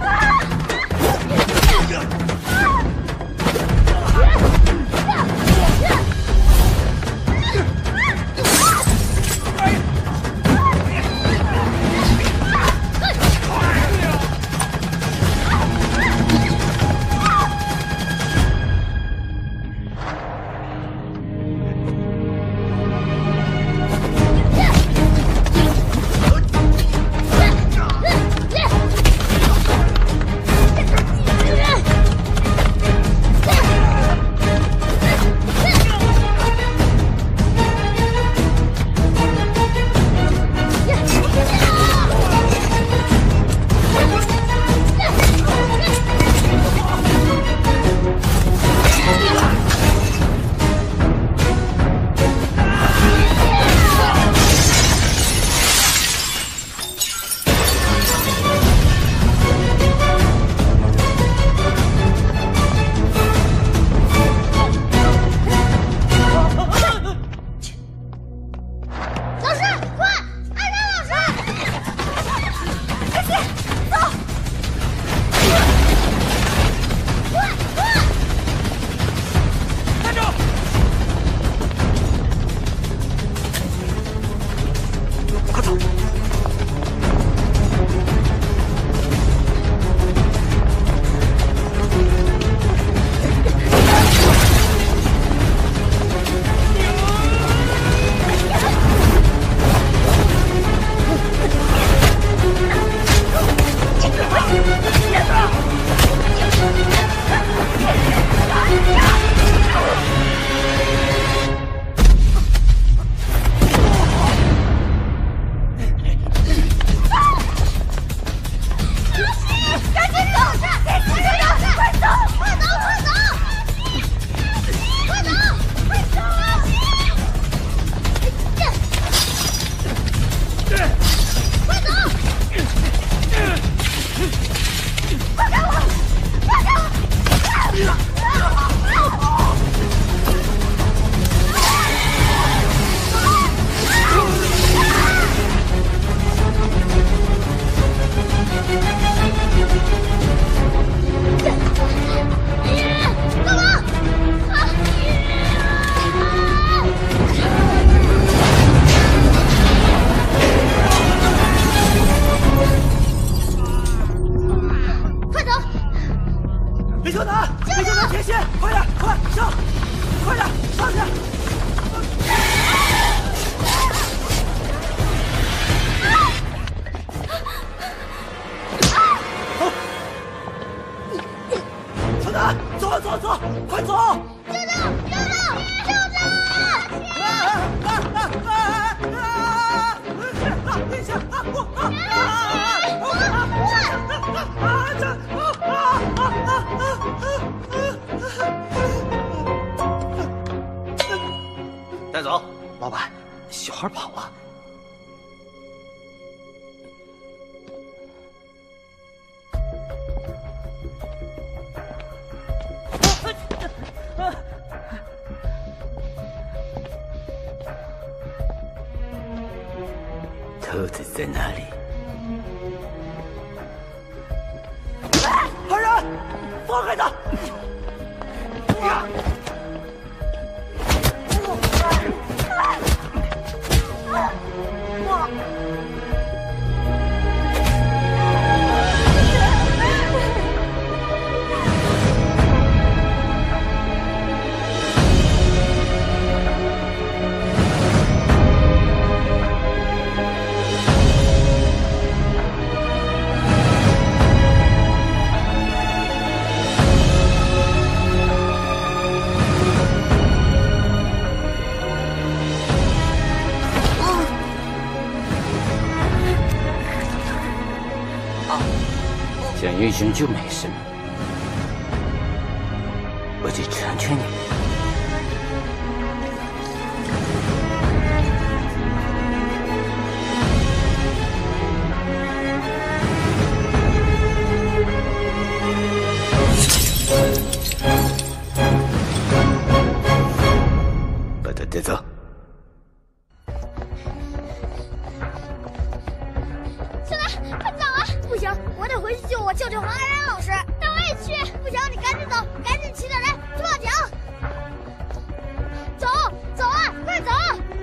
带走，老板，小孩跑了。 兔子在哪里？ 二人，放开他！ 蒋英雄就没什么，我得成全你。把他带走。 不行，我得回去救我舅舅和安然老师。那我也去。不行，你赶紧走，赶紧骑着来去报警。走，走啊，快走！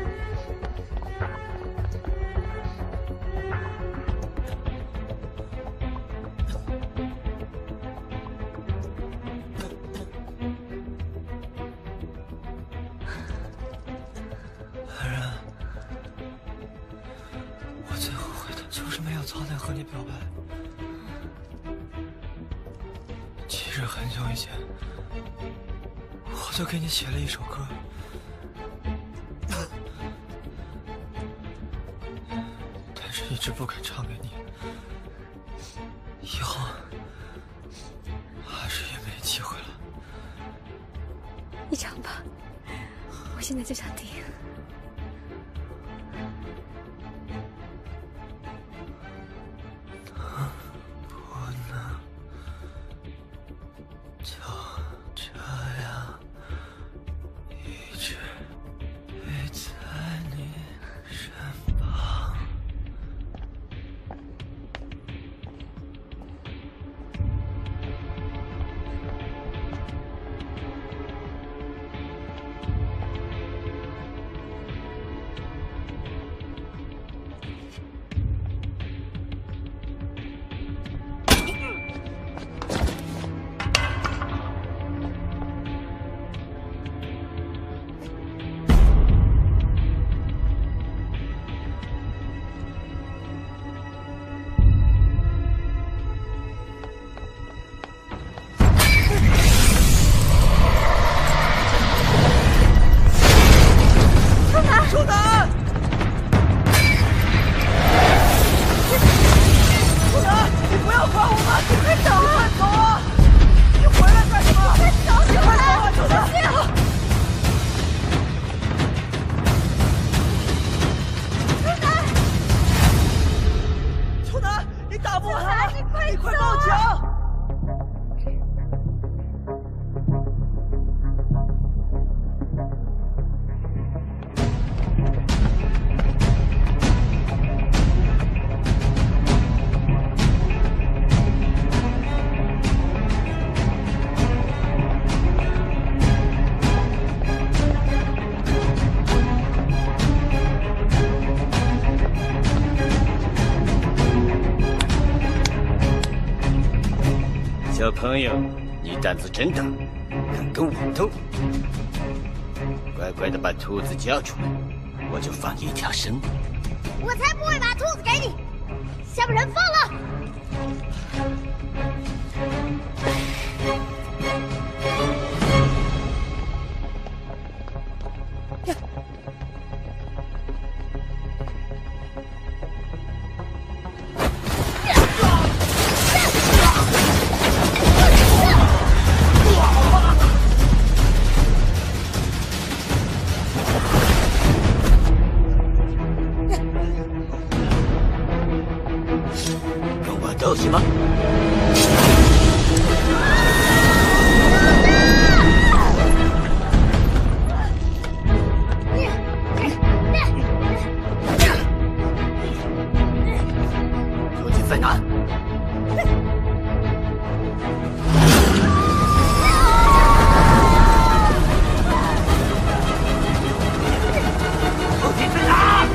安然，我最后悔的就是没有早点和你表白。 其实很久以前，我就给你写了一首歌，但是一直不敢唱给你。以后还是也没机会了。 你唱吧，我现在就想听。 小朋友，你胆子真大，敢跟我斗！乖乖的把兔子交出来，我就放你一条生路。 我才不会把兔子给你，先把人放了。 斗行吗？究竟在哪？究竟在哪？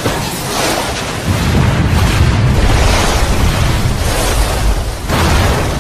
啊！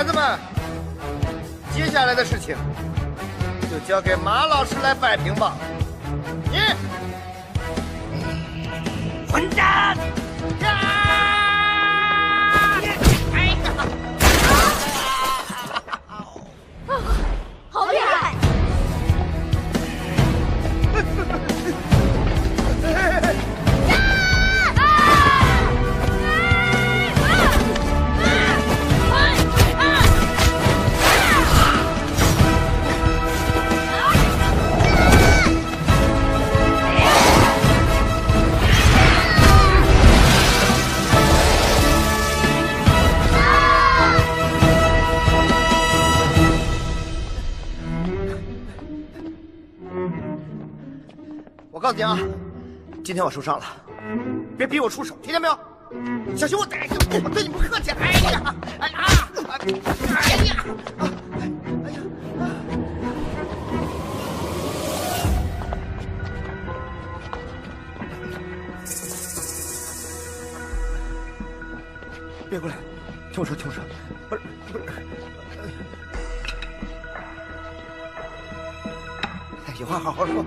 孩子们，接下来的事情就交给马老师来摆平吧。你，混蛋！ 好厉害！ 我告诉你啊，今天我受伤了，别逼我出手，听见没有？小心我逮着，我对你不客气。哎呀，哎呀，哎呀，别过来，听我说，听我说，不是，有话好好说。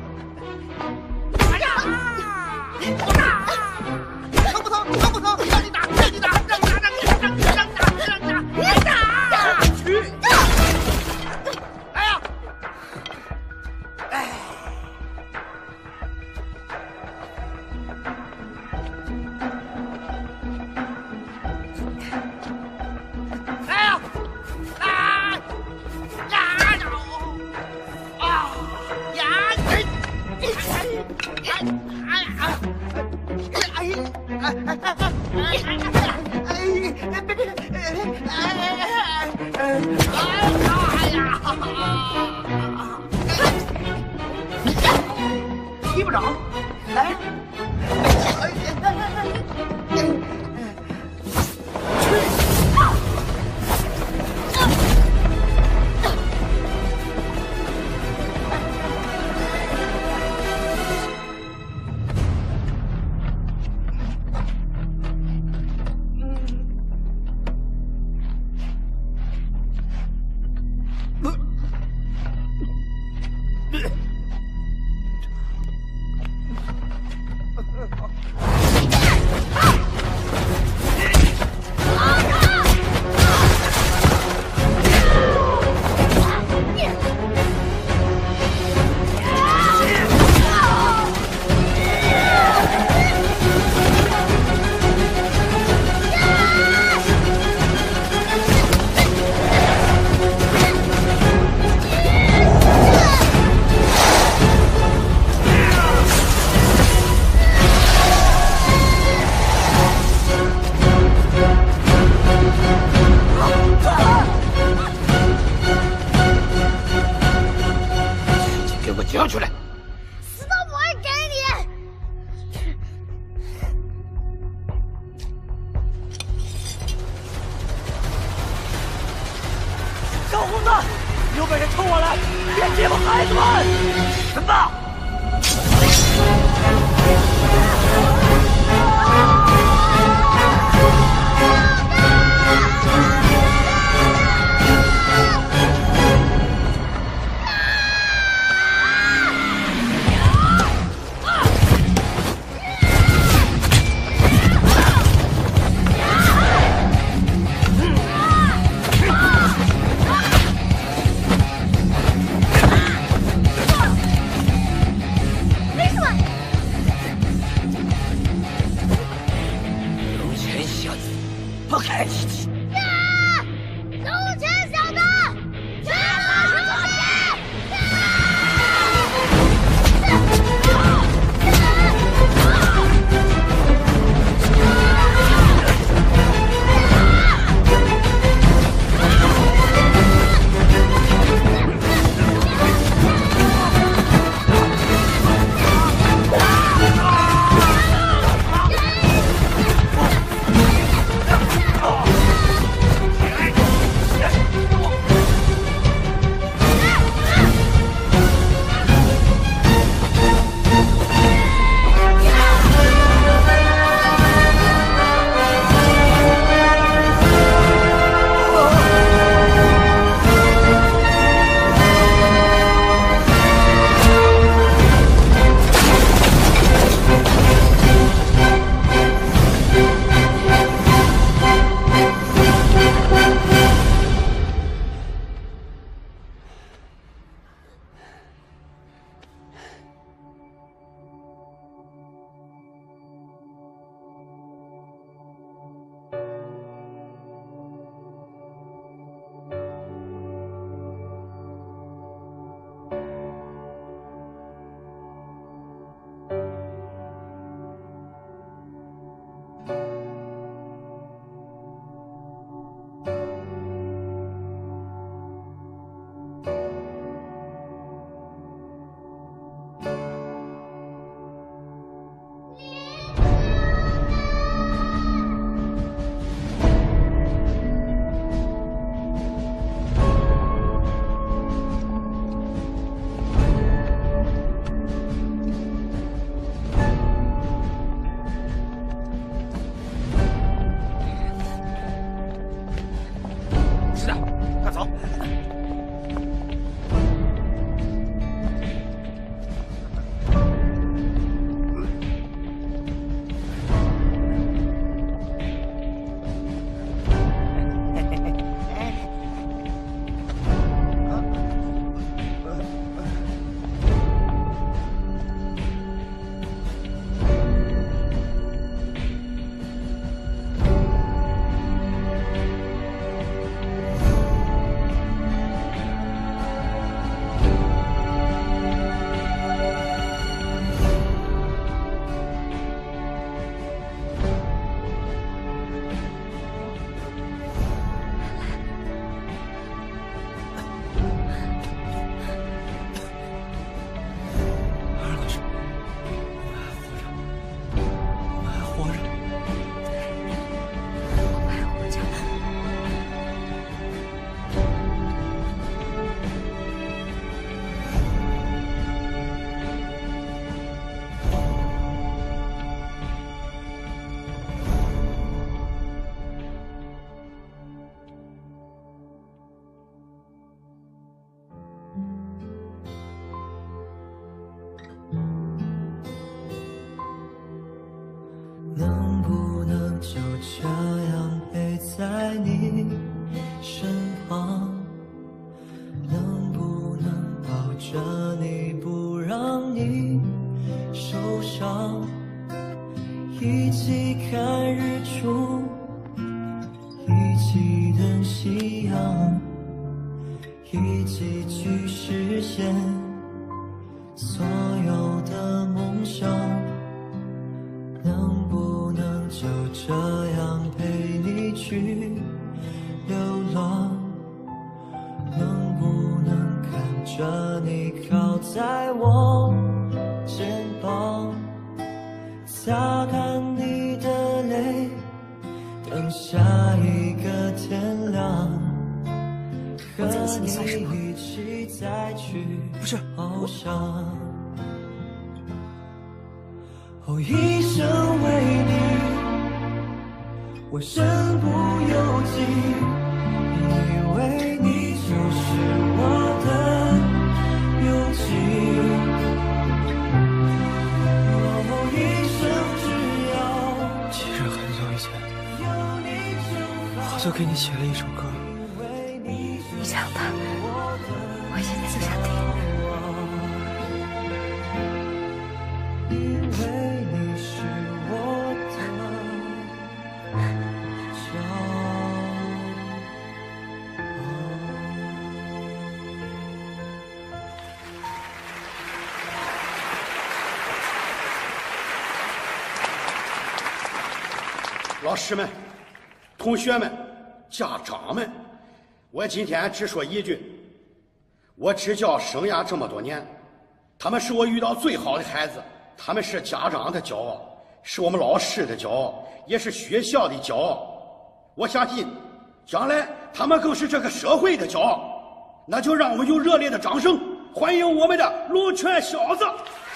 疼不疼？疼不疼？让你打，让你打，让你打，让你打，让你打，让你打，让你打，你打！去！哎呀！哎！哎呀！啊！呀！啊！呀！踢不着，来。 交出来！ 死都不会给你！ 小胡子，有本事冲我来，别欺负孩子们！什么？ 不开机器！ 龙泉小子，全部出去！ 在你身旁，能不能抱着你不让你受伤，一起看日出，一起等夕阳，一起去实现所有的梦想，能不能就这样陪你去流浪？能不能看着你靠在我肩膀，擦干你的泪，等下一个天亮，和你一起再去翱翔。哦，一生为你，我身不由己，以为你就是我的勇气。哦，一生只要。其实很久以前，我就给你写了一首歌。 你唱吧，我现在就想听。 因为你是我的骄傲。老师们、同学们、家长们，我今天只说一句：我支教生涯这么多年，他们是我遇到最好的孩子。他们是家长的骄傲，是我们老师的骄傲，也是学校的骄傲。我相信，将来他们更是这个社会的骄傲。那就让我们用热烈的掌声欢迎我们的龙泉小子！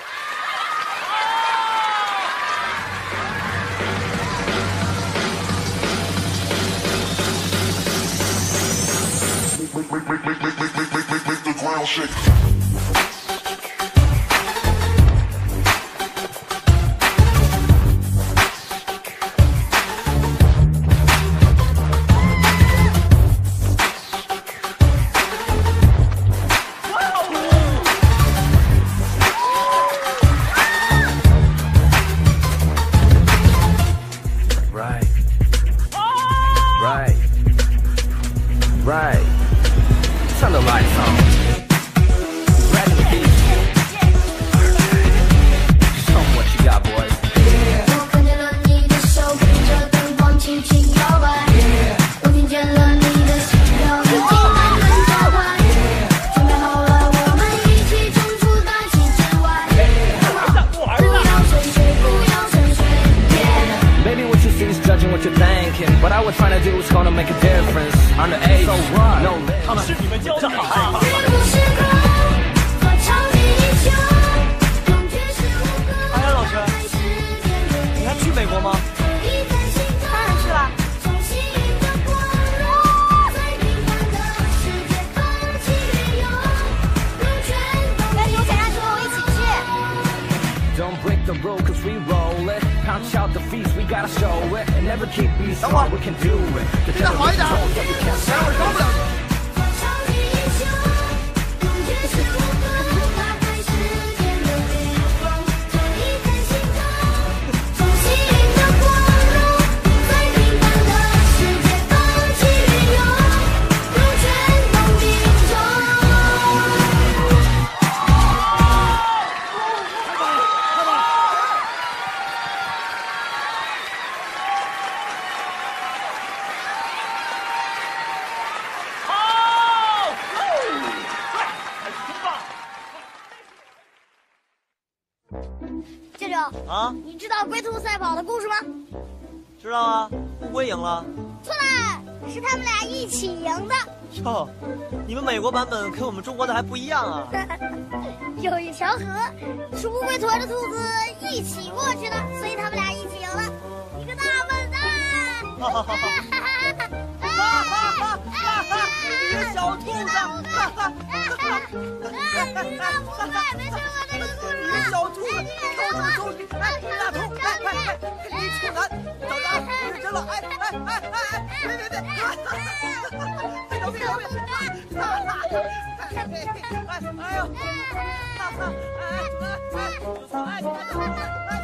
你知道龟兔赛跑的故事吗？ 知道啊，乌龟赢了。 错了，是他们俩一起赢的。 哟，你们美国版本跟我们中国的还不一样啊。 有一条河，是乌龟驮着兔子一起过去的，所以他们俩一起赢了。你个大笨蛋！ 你个小兔子！ 你个大笨蛋，没听过这个故事吗？ 小兔子，看我这么忠心！哎，大兔，快，你处男，找着不是真了！哎！ 哎呦！